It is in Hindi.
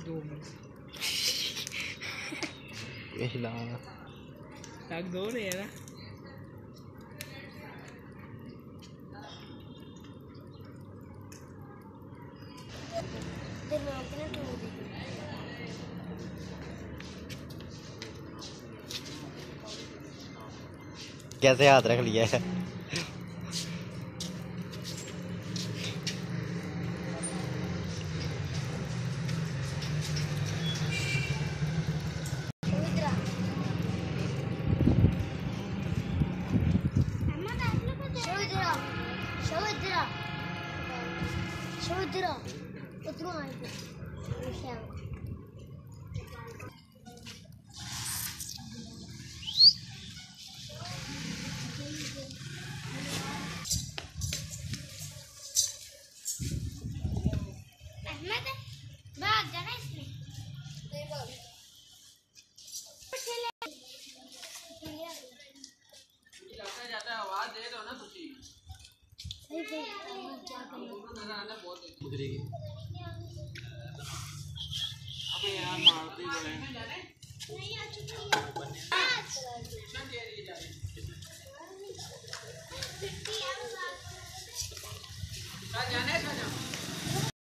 2 मिनट हिलाना लाग दो रहे है ना कैसे हाथ रख लिया है अबे यार मारते ही